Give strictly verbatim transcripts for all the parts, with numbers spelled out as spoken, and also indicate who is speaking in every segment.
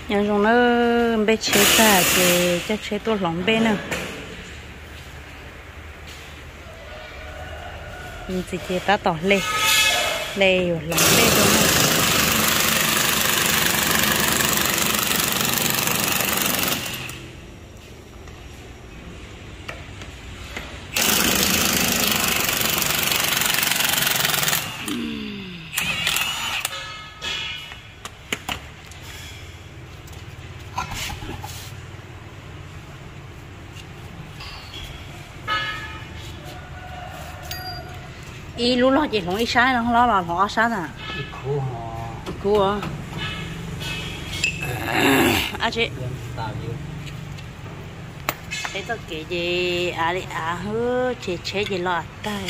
Speaker 1: nhà dùng nó bé chế ta thì chắc chế tôi lòng bé nữa mình chỉ chế ta tỏ lê lê rồi lòng bé rồi y lú lo chỉ không ít sai đâu lo là họ sai à
Speaker 2: cú
Speaker 1: cú à à chị cái tao kể gì à đi à hứ chị chế gì lo tay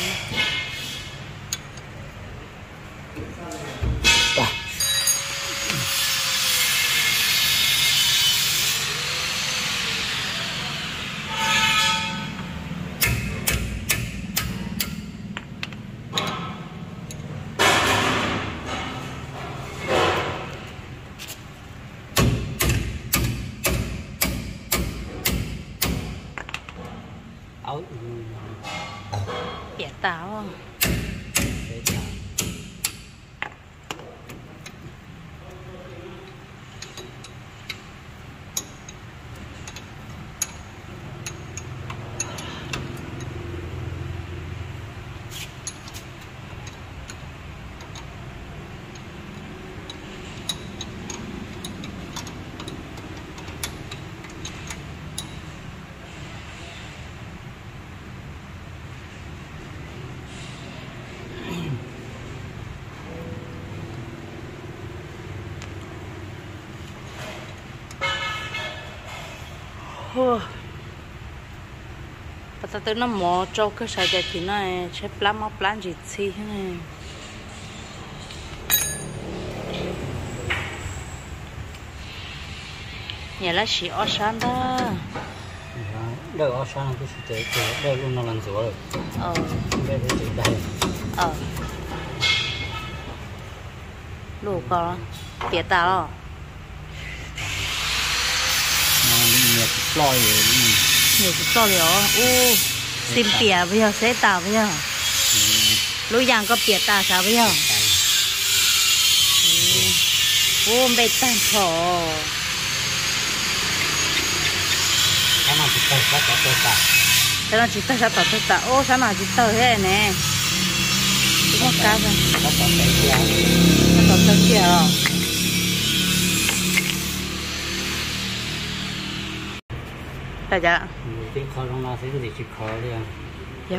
Speaker 1: bẻ táo và ta tới nó mò cho cái sợi dây thì nó xếp lá móc lá gì xí thế này nhà lá xì ở sáng đó
Speaker 2: đây ở sáng cái sự chế chế đây luôn nó làm rồi
Speaker 1: ờ
Speaker 2: đây cái chế đây
Speaker 1: ờ lù có tiệt ta đó
Speaker 2: nhiều lòi
Speaker 1: nhiều to liều u xin bìa bây giờ sẽ tạo bây giờ lối giang có bìa ta sao bây giờ u bê tan thổ
Speaker 2: cái nào chỉ tao sẽ tao tao tao
Speaker 1: cái nào chỉ tao sẽ tao tao tao ô sao mà chỉ tao thế này đúng không cá rồi
Speaker 2: tao tao tao kia
Speaker 1: tao tao kia rồi đại gia
Speaker 2: cái khó trong nó sẽ cái gì chỉ khó đi à
Speaker 1: dạ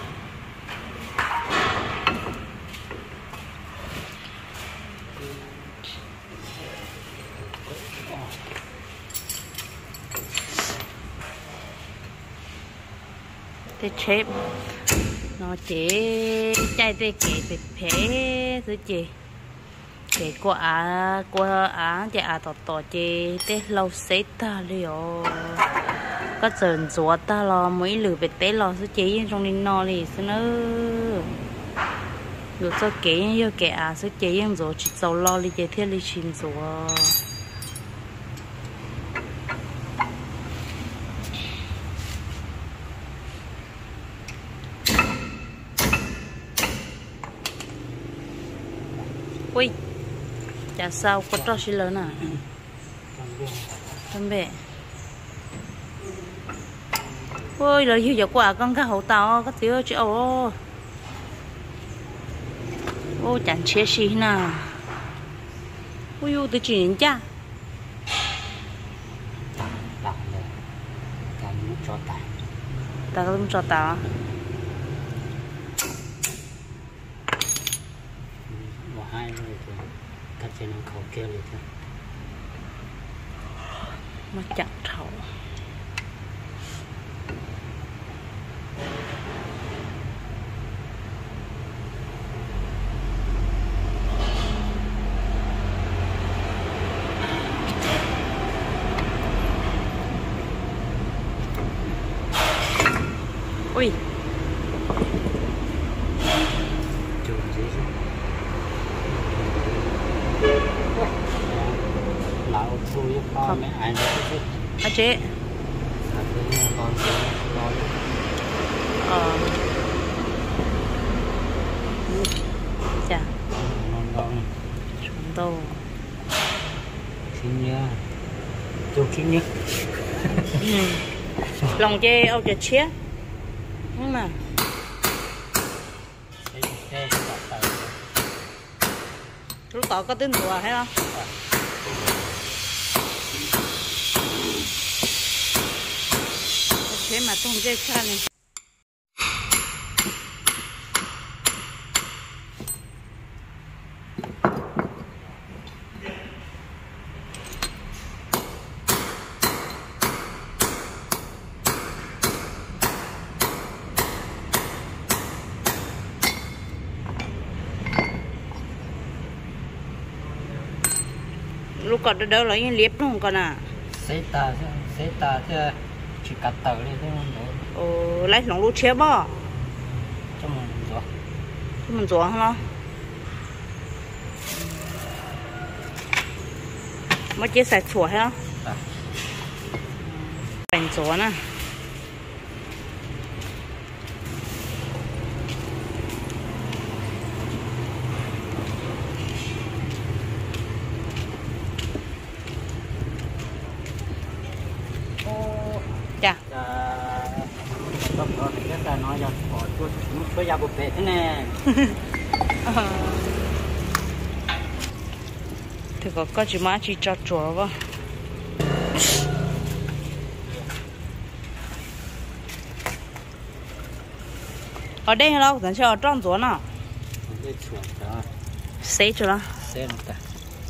Speaker 1: cái chép nó chỉ chạy để kể về phế thứ gì kể qua à qua à chạy à tọt tọt chỉ để lâu xế ta liều có dần gió ta lo mấy lử về té lo số chế trong đi no thì sẽ nó được số kế như kẻ à số chế nhưng rồi chỉ giàu lo đi chế thiết đi chìm rồi ui chả sao có trò gì lớn à không biết ôi rồi hiệu quả con cá hậu tàu có tiêu chứ ô ô chẳng chế gì nào ôi u từ chuyện cha ta không cho tao
Speaker 2: một hai rồi thì ta chỉ能khẩu kêu được thôi
Speaker 1: mà chẳng thấu ui
Speaker 2: chùm gì chứ lão chui con mấy ai nữa chứ
Speaker 1: à chế
Speaker 2: con con
Speaker 1: ờ chà
Speaker 2: non non
Speaker 1: chúng tôi
Speaker 2: xin nhớ tôi xin nhớ
Speaker 1: lòng chê ông chè chia nhưng mà lúc đó có tên đùa hay không thế mà tung dây cha này lúc còn đâu đâu là những liếp luôn còn à
Speaker 2: xế ta xế ta chứ chỉ cắt tờ đi thế không được
Speaker 1: ồ lấy lòng lúa chia bò
Speaker 2: cho mình rồi
Speaker 1: cho mình ruộng không mới chia sạch chùa hay không bánh ruộng nè dạ
Speaker 2: không có cái ta nói là bỏ chút bây giờ bột bể thế này
Speaker 1: thì có có chỉ má chỉ cho chùa vào ở đây là咱是要装左呢谁去了
Speaker 2: 谁了的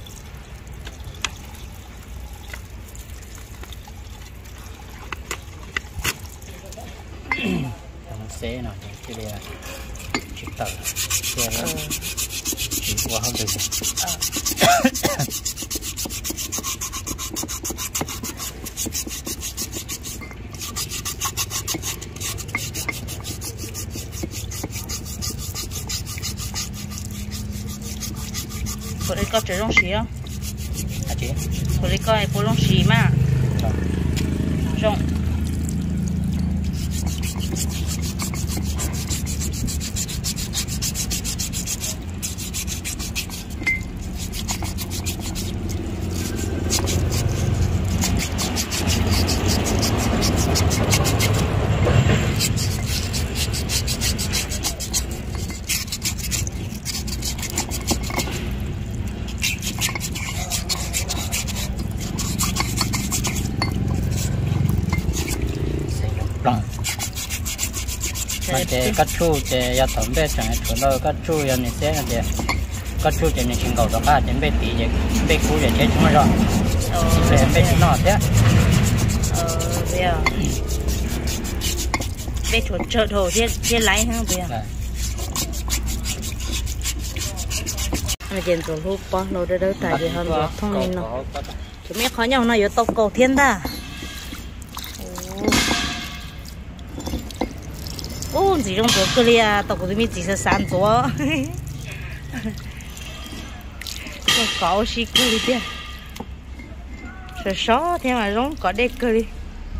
Speaker 2: xé nào cái này chỉ tờ xé nó chỉ qua không được
Speaker 1: có đây có chế rong xí không
Speaker 2: à chị
Speaker 1: có đây có bộ rong xí mà rong
Speaker 2: lòng mà cái cắt chu cái ya thấm bé chẳng hạn nó cắt chu ya này sẽ là cái cắt chu cái này chừng cầu đó cả đến bé tí cái bé cũ cái chết chúng rồi bé bé nó thế
Speaker 1: ờ bây giờ bé chuột chợ thổ thế thế lấy ha bây giờ mà chuyện rồi lúc bao lâu đó đâu tại vì hơn rồi thông minh nó chúng biết khó nhau nó yếu tộc cầu thiên ta ô chỉ trong chỗ kia à tộc của mình chỉ là三桌cái cao xí cũ đi chứ sợ sợ thế mà giống có đây cơ đi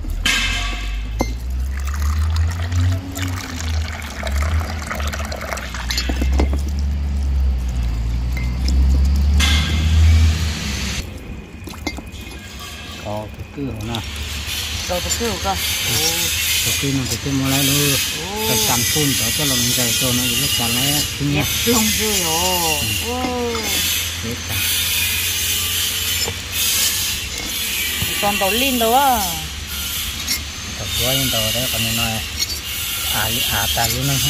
Speaker 2: có cái cứ hả nè
Speaker 1: đâu có cứ cơ
Speaker 2: cái cứ nó cái mua lại luôn cái cam phun đó cho lòng dày cho nó rất là lẽ chính nhé
Speaker 1: lòng rồi ô
Speaker 2: đấy cả
Speaker 1: còn tàu linh đâu á
Speaker 2: tàu quá nhưng tàu đấy còn nói à à ta luôn nó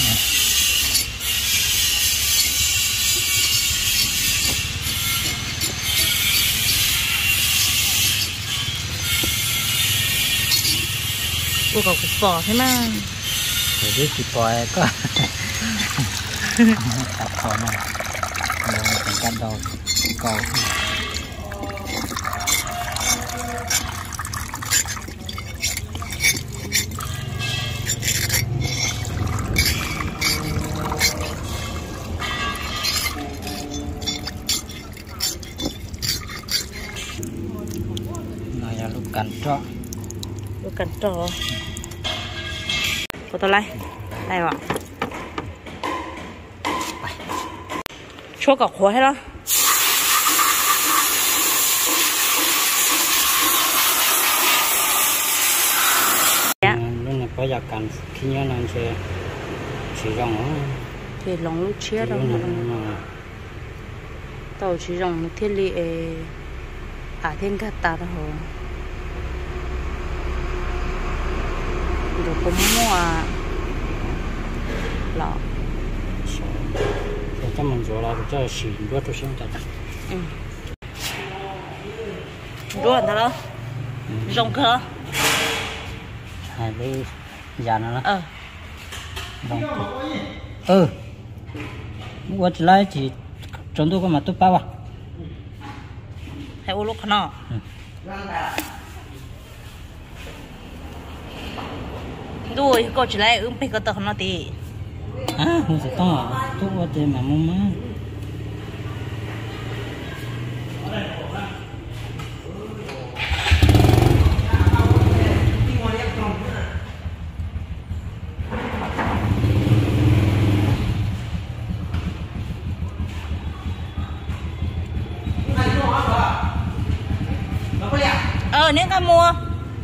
Speaker 1: ủa cậu cũng bỏ thế mà
Speaker 2: để biết chỉ bỏ có tập khỏi này thành căn đầu cầu cắn trọ
Speaker 1: lúa cắn trọ cô tôi lấy đây vào cho cả khóa hết đó
Speaker 2: lúc này có giặc cắn khi nhớ là chỉ chỉ rong
Speaker 1: thì lòng lúc chia đâu tàu chỉ rong thiết lý à thiên cát ta đó hồ rồi cũng mua lọ
Speaker 2: cho mình rồi là cho xịn đua tôi xem cho
Speaker 1: ừ đua thật đó rong cơ
Speaker 2: hai đứa già nó
Speaker 1: ờ
Speaker 2: rong ừ mua chỉ lấy chỉ trốn tôi có mà tôi bao à
Speaker 1: hay ô lúc nó đuôi cô chỉ lấy ứng cái tờ nó thì
Speaker 2: à không sẽ to tôi có thể mà mua má
Speaker 1: ờ nên cái mua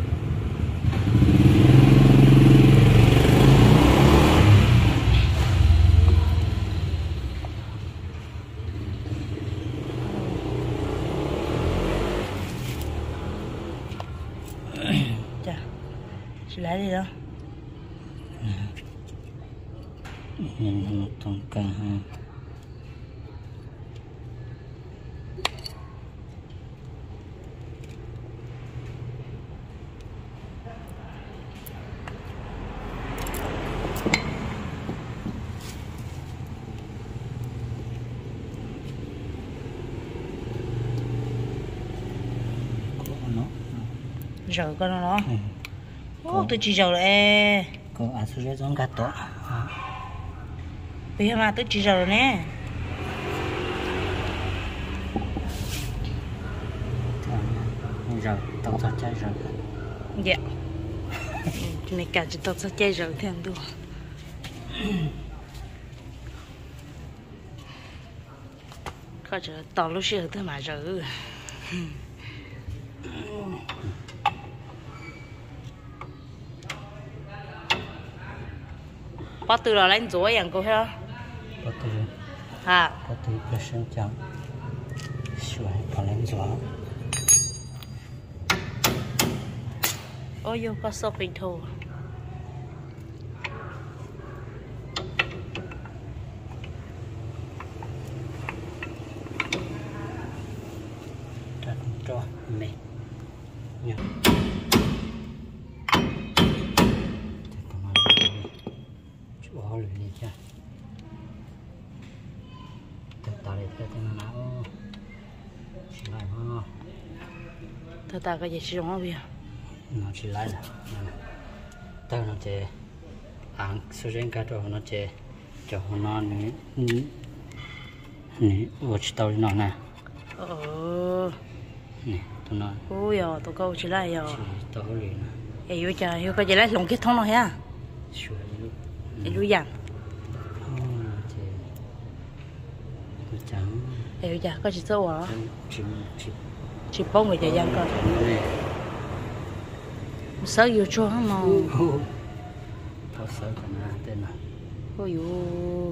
Speaker 1: chà chị lấy đi đâu
Speaker 2: nhìn một thằng cả ha
Speaker 1: giờ con nó ô tôi chỉ giờ lại
Speaker 2: có à số giống gà to
Speaker 1: bây giờ mà tôi chỉ giờ nè
Speaker 2: giờ tao sao chơi giờ
Speaker 1: dạ này cả chỉ tao sao chơi giờ thêm đủ có chờ tao lúc xưa tôi mà giờ bắt từ là lên rồiอย่างcô hết
Speaker 2: bắt từ
Speaker 1: à
Speaker 2: bắt từ cái sinh trưởng sửa còn lên rồi
Speaker 1: ôi yo có số bình thường
Speaker 2: đặt cho mẹ nhá bỏ lưỡi đi cha tất cả đây tất cả nó chỉ lại ho
Speaker 1: thật ta cái gì sử dụng không biết
Speaker 2: nó chỉ lại là tao nó chỉ ăn số tiền cả rồi nó chỉ cho nó nữa nè vừa chỉ tao nó nè
Speaker 1: ờ
Speaker 2: nè tụi nó
Speaker 1: ôi yo tụi câu chỉ lại yo
Speaker 2: tao liền nè
Speaker 1: ấy yo cha yo cái gì lại lồng kết thông nó ha ấy lui dàn ấy yo cha có chỉ số à chỉ bông người chơi dàn coi sợ yêu cho hắn mà
Speaker 2: tao sợ cái nào tên nào
Speaker 1: ôi yo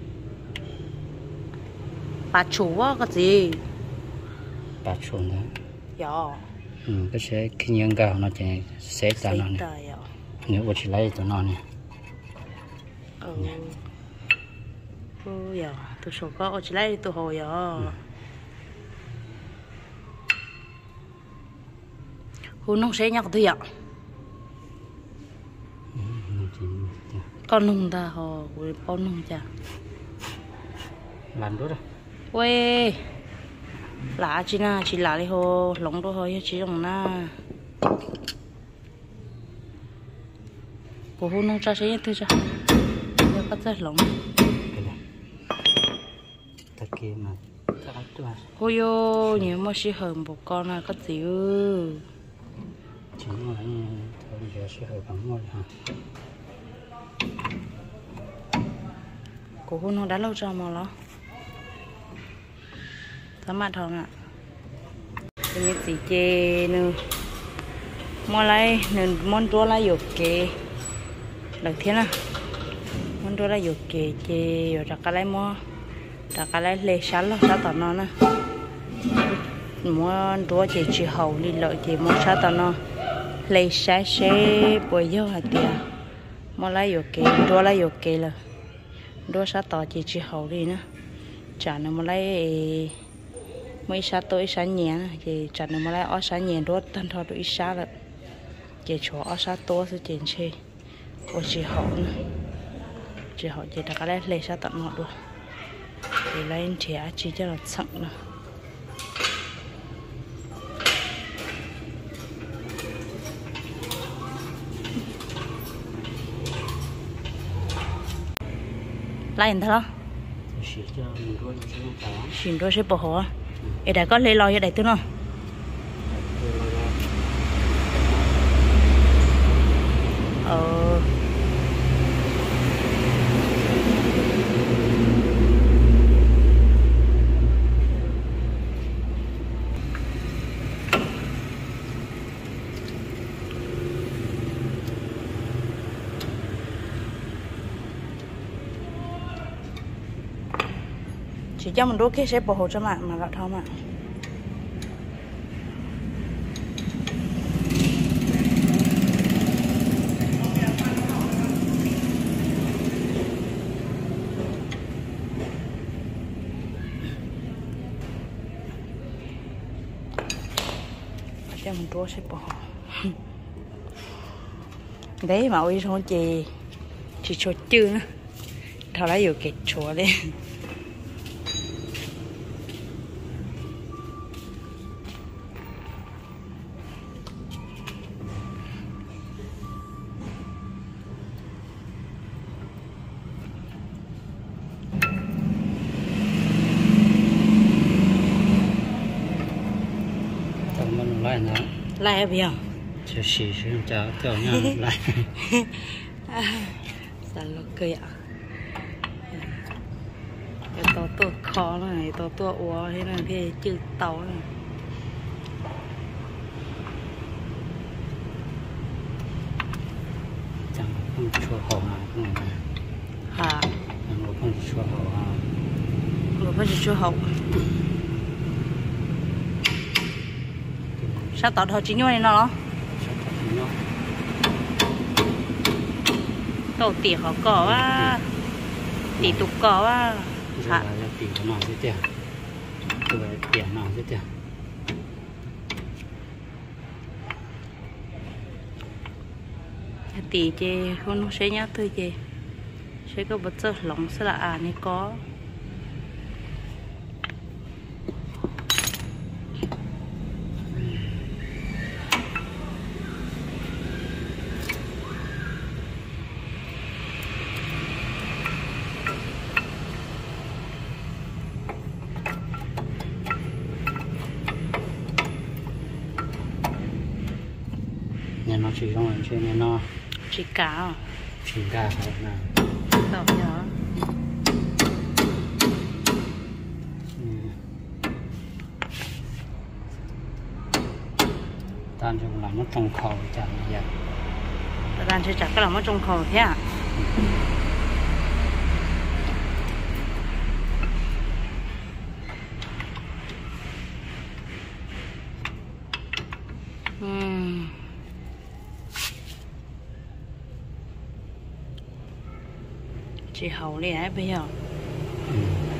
Speaker 1: bà chủ á cái gì
Speaker 2: bà chủ nữa
Speaker 1: yo
Speaker 2: ừ cái sẽ khi nhân gạo nó chỉ sẽ trả nó nè nếu tôi chỉ lấy tụi nó nè
Speaker 1: ừ ôi yo tôi sợ có tôi chỉ lấy tôi hồi yo cô nông sẽ nhắc tôi ạ con nông ta họ với con nông chả
Speaker 2: làm đó rồi
Speaker 1: quê lá chỉ na chỉ lá đi hồ lồng đó thôi chỉ lồng na cô hôn nông cha sẽ nhận tôi cha tôi bắt ra lồng
Speaker 2: ta kia mà ta bắt tôi
Speaker 1: ôi yo nhiều mà chỉ hơn một con là có gì ư
Speaker 2: chỉ nói thôi giờ sẽ hơi bằng ngồi ha
Speaker 1: cô nó đã lâu rồi mà nó tắm mặt thằng ạ cái gì gì chê nữa mua lại nên món đồ lại dục kê được thế nào món đồ lại dục kê chê rồi đặt cái lại mua đặt cái lại lê sắn lo sao tao nó nè món đồ chê chỉ hậu đi lợi chê món sao tao nó lê sắn sẽ bồi vô hạt tiền mua lại dục kê đồ lại dục kê là đồ sao tao chê chỉ hậu đi nữa chả nó mua lại mấy sao tôi sáng nhẹ chê chả nó mua lại ở sáng nhẹ đồ tan thọ tôi sáng rồi chị cho ở sát to sẽ chuyển chơi, ở chị họ nữa, chị họ chị đã cái này lấy sát tận họ luôn, thì lấy trẻ chỉ cho là sẵn nữa, lấy anh thằng, xin đôi sẽ bỏ họ, ở đây có lấy lo ở đây tương không? Ờ chỉ cho mình đôi cái sẽ bổ cho bạn mà gạo thau mà cho mình đua sẽ bỏ đấy mà ôi xong chị chị cho chưa nữa thằng lấy nhiều kẹt chúa đấy
Speaker 2: lại nữa
Speaker 1: lại bây giờ
Speaker 2: chỉ xì xì chào chào nhau lại
Speaker 1: sao nó cười ạ cái tàu tua khó này tàu tua uo thế này cái chữ tàu này
Speaker 2: chẳng không chua hậu mà không này
Speaker 1: hả
Speaker 2: không không chua hậu à
Speaker 1: không phải chua hậu sao tao thầu chính như nó tao tỉ họ cỏ á tỉ tục cỏ á
Speaker 2: hả tỉ nó thế tiền tôi tiền nó thế tiền
Speaker 1: tỉ chê không sẽ nhát thôi chê sẽ có bớt sơ lỏng sẽ là à này có
Speaker 2: nhà nó chỉ trong trên nhà nó
Speaker 1: chỉ cá
Speaker 2: chỉ cá thôi nè
Speaker 1: tao nhớ
Speaker 2: tan cho làm nó trong khẩu chẳng vậy
Speaker 1: tan sẽ chặt cái làm nó trong khẩu thế à Uhm. Chị hậu đi ấy bây giờ
Speaker 2: ừ.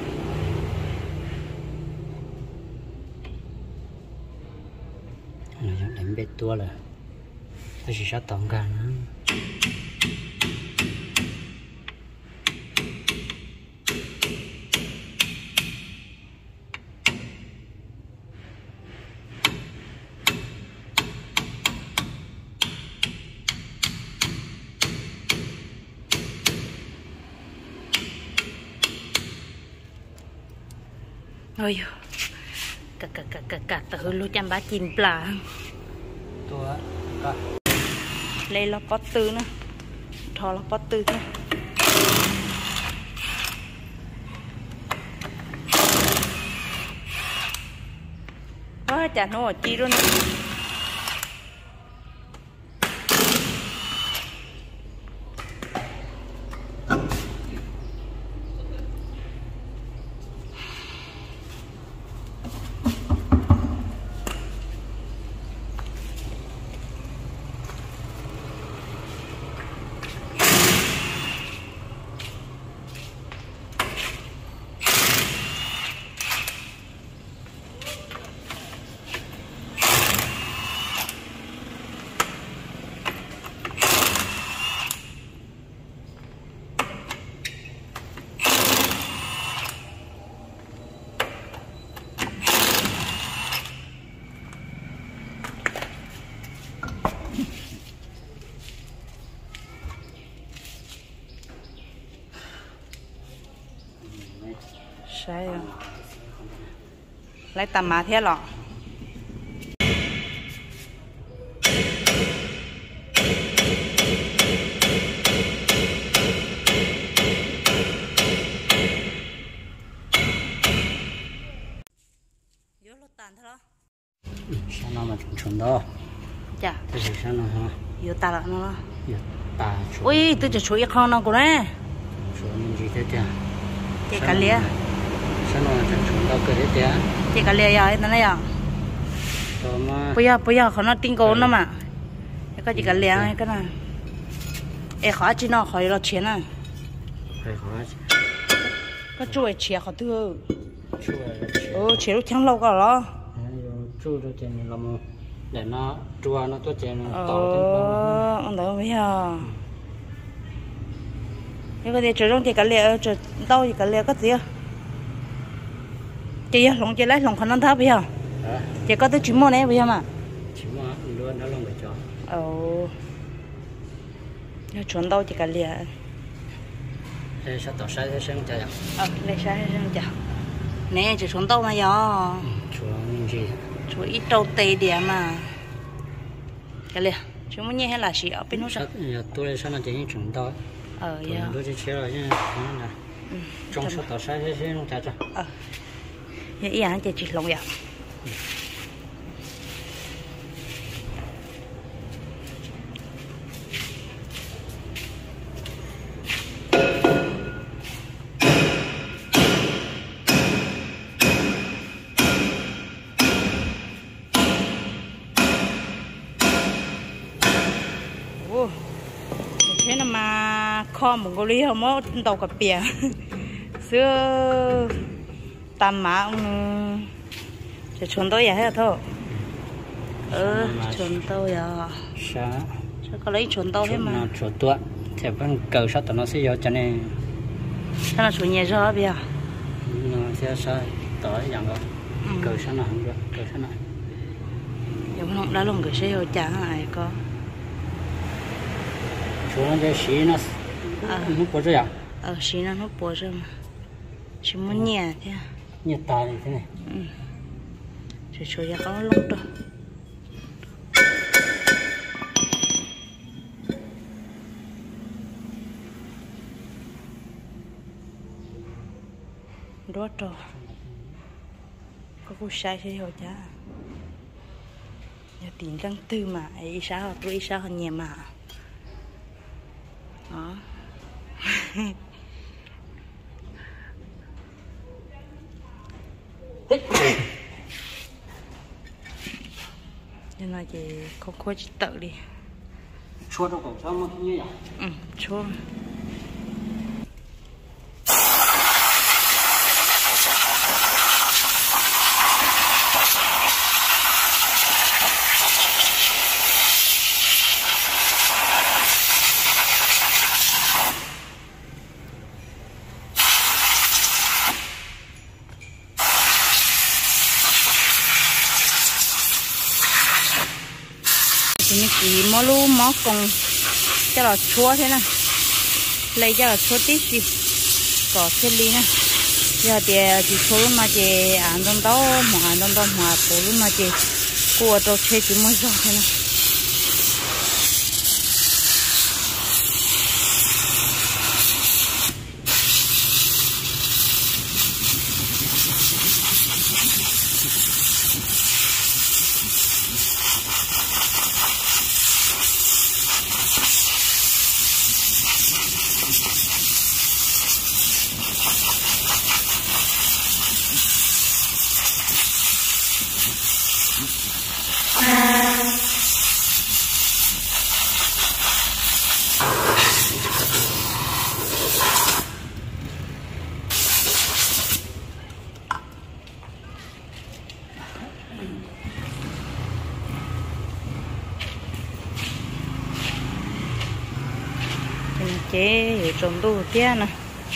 Speaker 2: Nó đánh bết tua là tôi chỉ sát tổng cả nữa
Speaker 1: ôi cả cả cả cả cả từ lúc chăm bá chim pla
Speaker 2: tua cả
Speaker 1: lấy là bát tư nữa thò là bát tư thôi quá chả nó chi luôn sai rồi lấy tầm mà thế lọ vô lột tàn thế đó
Speaker 2: sao nó mà trúng trúng đó
Speaker 1: chả
Speaker 2: thế thì sao nó hả
Speaker 1: vô tàn lọ nó
Speaker 2: vô ta trúng
Speaker 1: ui tôi chỉ chú ý con nó của nó
Speaker 2: trúng gì thế chứ
Speaker 1: cái cá lia
Speaker 2: sao nó trúng trúng đó cái thế
Speaker 1: cái cá lia ya nó này ya
Speaker 2: đó mà
Speaker 1: bây giờ bây giờเขาnó tinh cố nó mà cái cái cá lia này cái này ê khó chỉ nó khỏi lo钱à
Speaker 2: phải khó
Speaker 1: cái chuối chè khó thưa
Speaker 2: chú
Speaker 1: ừ chè lúc tháng lâu cả đó
Speaker 2: chú cho tiền mình làm để nó chua nó tốt tiền nó
Speaker 1: ờ
Speaker 2: tỏ tiền
Speaker 1: ông đó bây giờ cái cái chỗ trong thì cá lia chỗ đâu thì cá lia cái gì chị lòng chị lấy lòng khăn ăn tháp bây giờ chị có tới chín món này bây giờ mà
Speaker 2: chín món luôn đó lòng để cho
Speaker 1: ồ nó chuẩn đâu chị cá lia
Speaker 2: thế sao tỏ sai thế xem chả
Speaker 1: ờ lấy sai hay xem chả nè chỉ chuẩn đâu mà giờ
Speaker 2: chú làm gì
Speaker 1: chú ít trâu tê địa mà cái lia chú muốn nghe hay là gì ở bênนู้นsao
Speaker 2: giờ tôi sao nó chỉ những chuyện đó
Speaker 1: ờ giờ
Speaker 2: tôi chỉ chơi rồi chứ là trong số tỏ sai thế xem chả cho
Speaker 1: ờ giờ ý anh chỉ lòng vậy thế mà kho một cái ly không có đầu cà bìa xưa tầm mà chỉ chuẩn tôi vậy hết thôi ừ chuẩn tôi à
Speaker 2: sao
Speaker 1: sao có lấy chuẩn tôi hết mà
Speaker 2: nó chuẩn tuột thì vẫn cầu sao tụi nó sẽ vô cho nên
Speaker 1: sao là chuẩn nhẹ rồi bây giờ
Speaker 2: nó sẽ sai tỏi dạng rồi cầu sao nó không được cầu sao nó
Speaker 1: giờ không đã lòng cái xe hơi chả ai có
Speaker 2: chú nó cái xí nó nó bỏ ra à
Speaker 1: ờ xí nó nó bỏ ra mà chỉ muốn nhẹ thế
Speaker 2: như tài thế này
Speaker 1: chỉ cho ra có lông đâu đốt rồi có cô sai thế rồi cha nhà tiền căn tư mà ấy sao tôi sao hơn nhà mà đó nên là chị không có chị tự đi
Speaker 2: chua đâu cũng sao mà như vậy
Speaker 1: ừ chua thì chỉ mó lu mó cùng cho là chua thế này lấy cho là chua tí gì có thế li nè giờ thì chỉ chua luôn mà chị ăn đông đó mà ăn đông đó mà chua luôn mà chị cua đồ chơi chỉ mới rồi thế này chế trồng đồ tía nè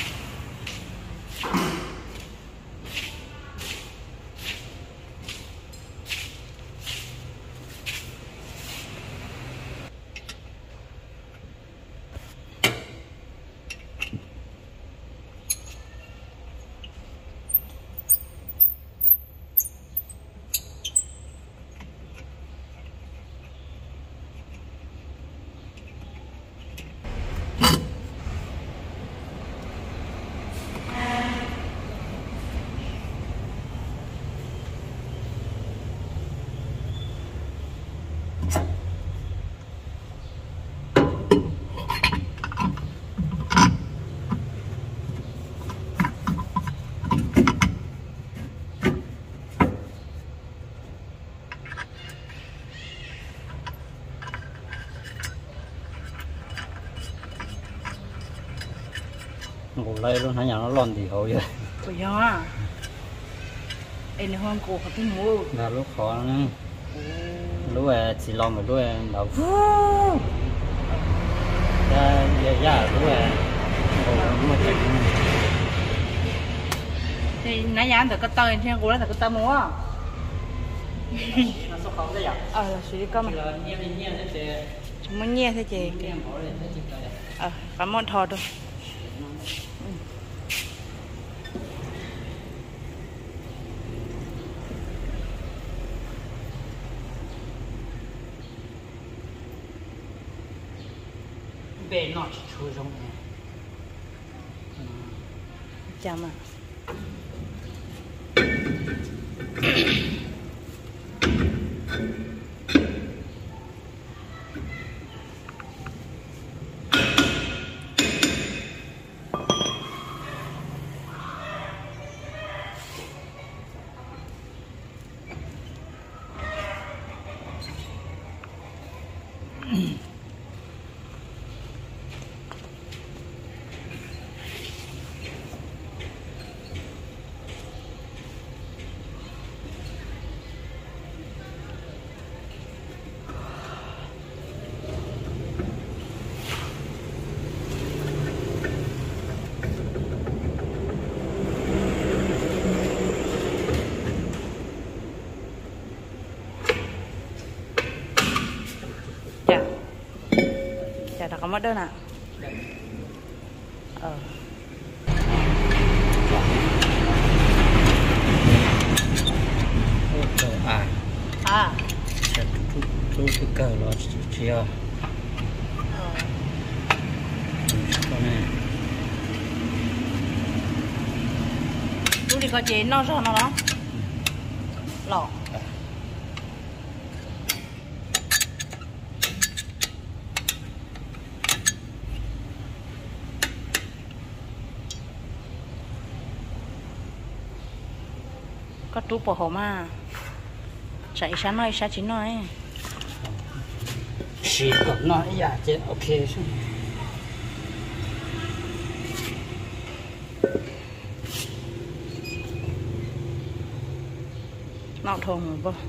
Speaker 2: ngủ lấy luôn hả nhà nó lon thì hậu vậy
Speaker 1: bây giờ em hôm cô phải cái mua
Speaker 2: là lúc khó nữa lúc ấy chỉ lon một lúc ấy đầu ra ra ra lúc ấy ngủ lúc ấy
Speaker 1: thì nãy giờ anh được cái tay trên cô đó là cái tay mua
Speaker 2: nó số không đấy à
Speaker 1: ờ là suy đi công
Speaker 2: là nhẹ nhẹ thế chị
Speaker 1: chúng muốn nhẹ thế chị ờ cảm ơn thọ thôi
Speaker 2: bé nó chỉ chui trong này
Speaker 1: chăm à chả đã có mất đơn ạ ờ
Speaker 2: à
Speaker 1: à
Speaker 2: chú chú chú cờ nó chia con này
Speaker 1: chú đi có chế nó cho nó đó lọ có tú bỏ hồ mà chạy sáng nói sáng chín nói
Speaker 2: chỉ còn nói dạ chứ ok
Speaker 1: nọ thùng rồi vô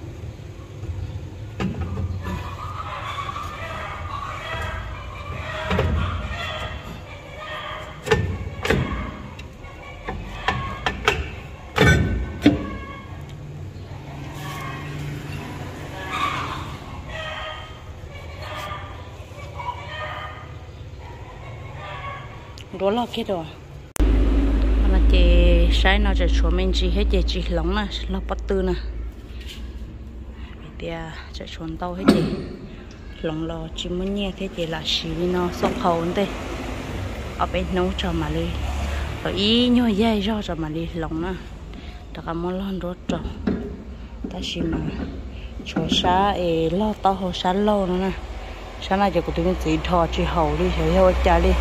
Speaker 1: đó là cái đó là chị sai nóจะชวนmình chỉ hết chị chỉ lỏng nè là bắt tư nè bây giờจะชวนtao hết chị lỏng lò chỉ muốn nhẹ thế chị là xí nó sốc khẩu thế ở bên nấu cho mà đi rồi ý nhoi dây cho cho mà đi lỏng nè đặc biệt món lon rốt cho ta xí mà cho sa ê lo tao hồ sa lâu nữa nè sa này giờ của tôi chỉ thò chỉ hậu đi rồi theo cha đi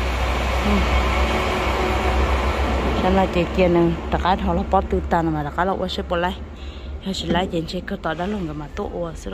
Speaker 1: cho nên chị kia nè tất cả họ là bỏ từ tàn mà tất cả là qua sẽ bỏ lại họ sẽ lấy tiền chơi cái tỏi đó luôn mà tốt quá xíu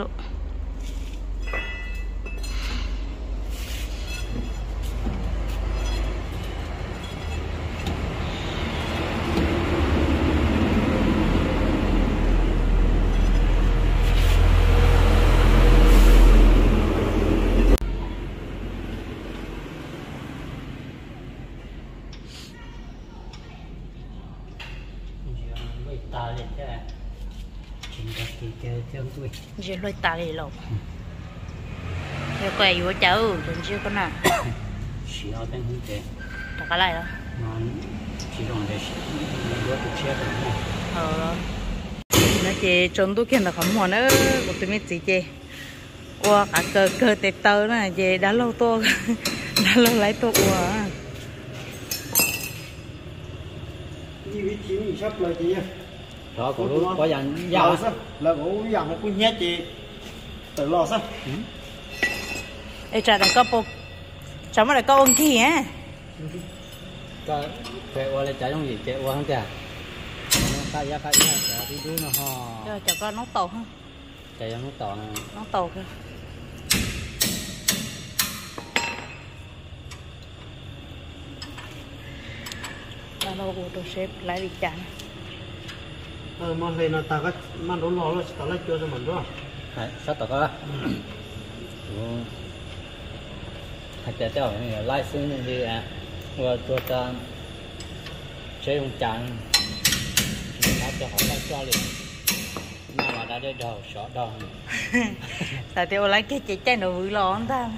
Speaker 1: chỉ lôi ta đi lộc cái quầy yếu cháu đừng chưa con nào
Speaker 2: chỉ ở bên hướng thế
Speaker 1: đặt cái này đó
Speaker 2: nó chỉ dùng để nó được chia được
Speaker 1: ờ nó chỉ trốn tôi kia là không muốn nữa của tôi biết gì chứ qua cả cờ cờ tết tơ này về đã lâu to đã lâu lấy to quá
Speaker 3: đi vị trí mình sắp là gì
Speaker 2: đó có lúc có dàn
Speaker 3: giàu sao là có dàn một nhét gì tự lo sao
Speaker 1: ê trả lại có bộ cháu mà lại có ông kia á
Speaker 2: cái cái qua lại trái trong gì cái qua không kìa cái giá cái giá đi đu nó ho
Speaker 1: cho cháu con nó tàu không
Speaker 2: cái nó tàu
Speaker 1: nó tàu kìa là đâu ô tô xếp lại bị chán
Speaker 3: ờ mà lên là ta cái mà nó lo là ta lấy chưa cho mình đó
Speaker 2: đấy sao tao có hạt trái tao này lai xương gì à và tôi ta chế một chàng nó cho họ lấy cho liền mà đã để đầu sọ đầu
Speaker 1: tại tôi lấy cái chị trái nó vui lo ta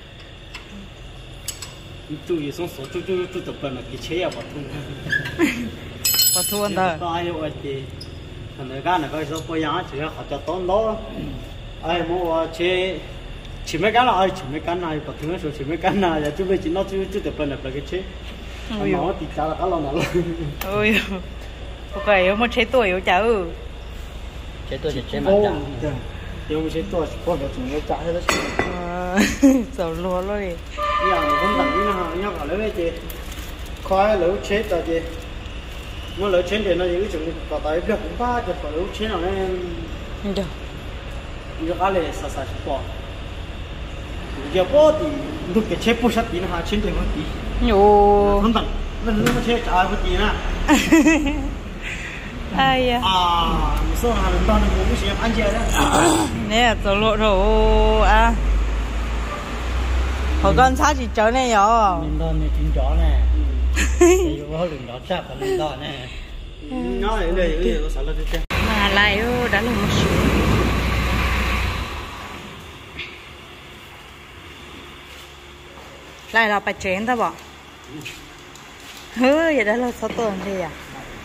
Speaker 3: chú ý xuống số chú chú chú tập bên là cái chế à bắt thun
Speaker 1: có thua thôi
Speaker 3: ai yêu ai thì thằng này cái này cái số bây giờ chỉ là họ cho tốn đó ai mua chế chỉ mấy cái là ai chỉ mấy cái này bắt thun số chỉ mấy cái này là chú bây chỉ nó chú chú tập bên là cái chế nó thì trả là cái lòng nào
Speaker 1: ôi ok yếu một chế tuổi yếu cháu
Speaker 2: chế tôi chỉ chế mặt trắng
Speaker 3: yêu một chế tuổi có được chúng nó trả hết đó
Speaker 1: sầu lúa luôn đi
Speaker 3: nhà mình không tặng cái nào nhau cả lấy cái gì khoai lẩu chế là gì nó lẩu chế thì nó những cái chuyện có tới việc cũng ba cái lẩu chế nào nên
Speaker 1: được
Speaker 3: như cái này sa sa bỏ giờ bỏ thì lúc cái chế bút sát tí nó hai chế thì mất tí
Speaker 1: nhủ
Speaker 3: không tặng mình lúc mà chế trả mất tí nè
Speaker 1: ai à
Speaker 3: à số hàng lần đó nó cũng sẽ ăn chơi đó
Speaker 1: nè sầu lúa rồi à hồi con sao chỉ chơi này nhở
Speaker 2: mình đó này chín chó này thì có lừng đó chắc còn mình đó này
Speaker 3: nó này đây cái gì nó sản xuất thế
Speaker 1: mà lại đã là một số lại là phải chén ta bỏ hứ vậy đó là sáu tuần đi à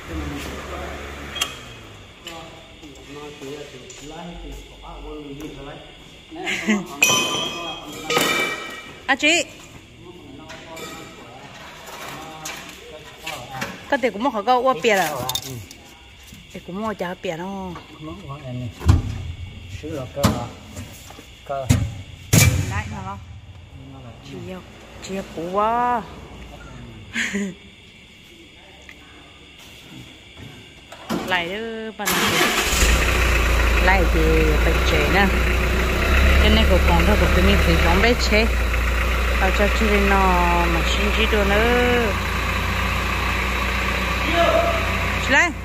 Speaker 1: à chị cái tiền cũng mua khỏi câu uống bia à thì cũng mua chả bia đâu
Speaker 2: nó này sữa là cơ cơ
Speaker 1: đấy nó chia chia cũ quá lại đó bạn lại thì phải chế nè cái này của con thôi của tôi mình phải giống bé chế và cho chị nó mà xin chị đồ nữa chị đây